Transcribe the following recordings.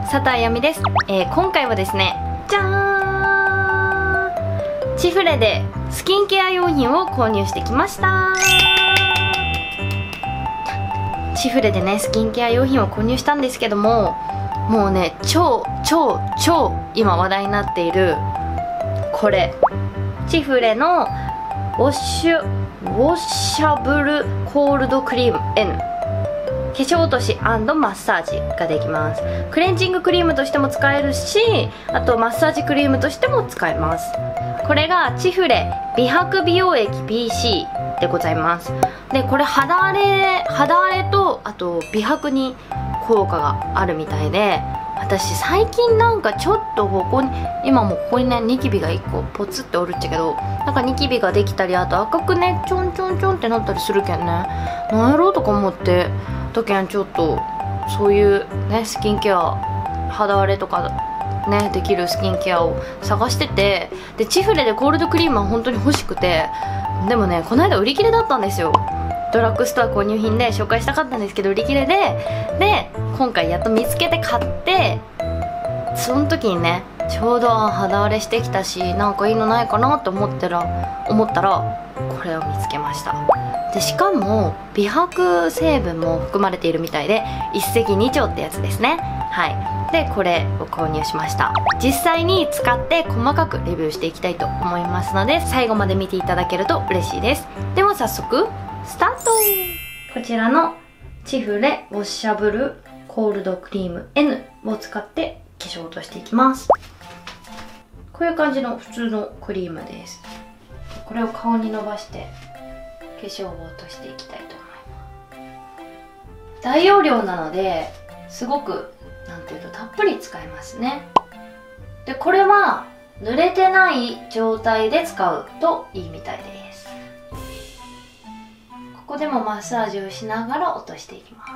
佐藤あやみです。今回はですね、じゃーん、チフレでスキンケア用品を購入してきました。チフレでね、スキンケア用品を購入したんですけども、もうね、超今話題になっているこれ、チフレのウォッシャブルコールドクリーム N、化粧落とし&マッサージができます。クレンジングクリームとしても使えるし、あとマッサージクリームとしても使えます。これがチフレ美白美容液 PC でございます。でこれ肌荒れとあと美白に効果があるみたいで、私最近なんかちょっとここに今もここにねニキビが1個ポツっておるっちゃけど、なんかニキビができたり、あと赤くねちょんってなったりするけんね、なんやろうとか思ってとけん、ちょっとそういうねスキンケア、肌荒れとかねできるスキンケアを探してて、でチフレでコールドクリームは本当に欲しくて、でもねこの間売り切れだったんですよ。ドラッグストア購入品で紹介したかったんですけど売り切れで今回やっと見つけて買って、その時にねちょうど肌荒れしてきたし、なんかいいのないかなと思ったらこれを見つけました。でしかも美白成分も含まれているみたいで、一石二鳥ってやつですね。はい、でこれを購入しました。実際に使って細かくレビューしていきたいと思いますので、最後まで見ていただけると嬉しいです。では早速スタート。こちらのチフレウォッシャブルコールドクリーム N を使って化粧を落としていきます。こういう感じの普通のクリームです。これを顔にのばして化粧を落としていきたいと思います。大容量なのですごくなんていうとたっぷり使えますね。でこれは濡れてない状態で使うといいみたいです。ここでもマッサージをしながら落としていきます。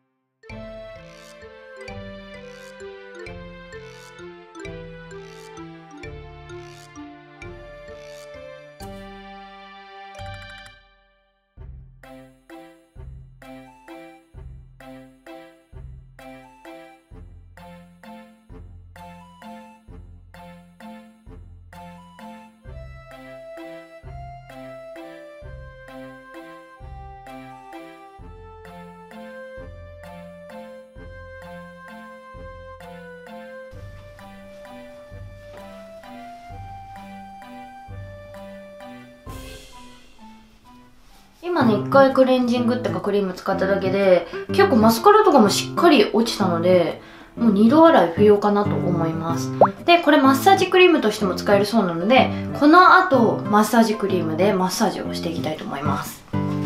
今ね1回クレンジングってかクリーム使っただけで結構マスカラとかもしっかり落ちたので、もう2度洗い不要かなと思います。でこれマッサージクリームとしても使えるそうなので、この後マッサージクリームでマッサージをしていきたいと思います。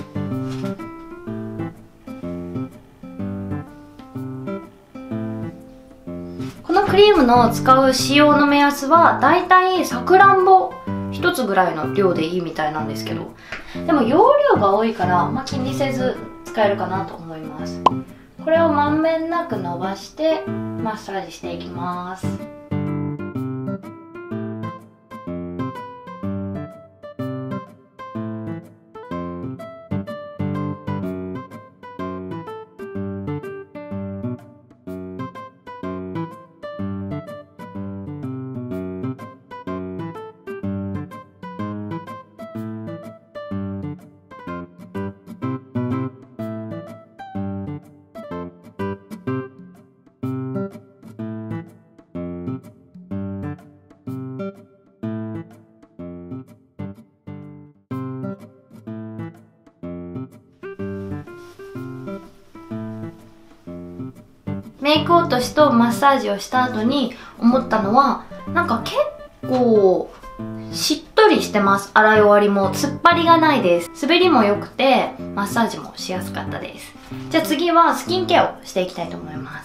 このクリームの使う使用の目安はだいたいさくらんぼ1つぐらいの量でいいみたいなんですけど、でも容量が多いから、気にせず使えるかなと思います。これをまんべんなく伸ばしてマッサージしていきます。メイク落としとマッサージをした後に思ったのは、なんか結構しっとりしてます。洗い終わりも突っ張りがないです。滑りも良くてマッサージもしやすかったです。じゃあ次はスキンケアをしていきたいと思います。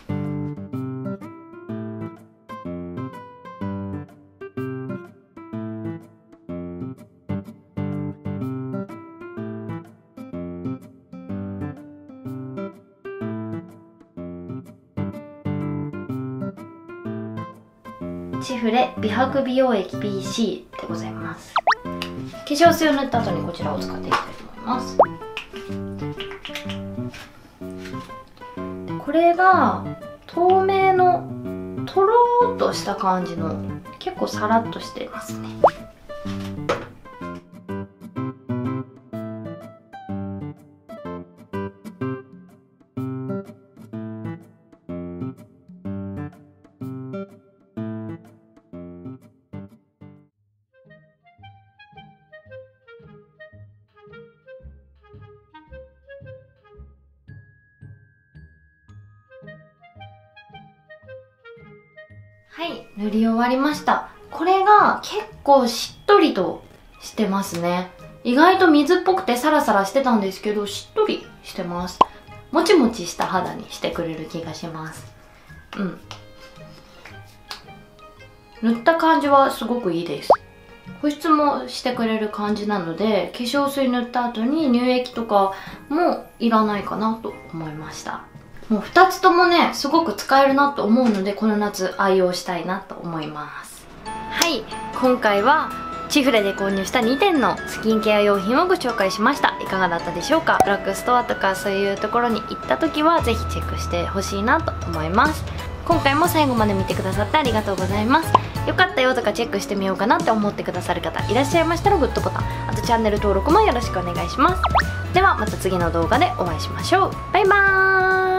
チフレ美白美容液 PC でございます。化粧水を塗った後にこちらを使っていきたいと思います。でこれが透明のとろーっとした感じの、結構サラッとしてますね。はい、塗り終わりました。これが結構しっとりとしてますね。意外と水っぽくてサラサラしてたんですけど、しっとりしてます。もちもちした肌にしてくれる気がします。塗った感じはすごくいいです。保湿もしてくれる感じなので、化粧水塗った後に乳液とかもいらないかなと思いました。もう2つともね、すごく使えるなと思うので、この夏愛用したいなと思います。はい、今回はチフレで購入した2点のスキンケア用品をご紹介しました。いかがだったでしょうか。ドラッグストアとかそういうところに行った時はぜひチェックしてほしいなと思います。今回も最後まで見てくださってありがとうございます。よかったよとかチェックしてみようかなって思ってくださる方いらっしゃいましたらグッドボタン、あとチャンネル登録もよろしくお願いします。ではまた次の動画でお会いしましょう。バイバーイ。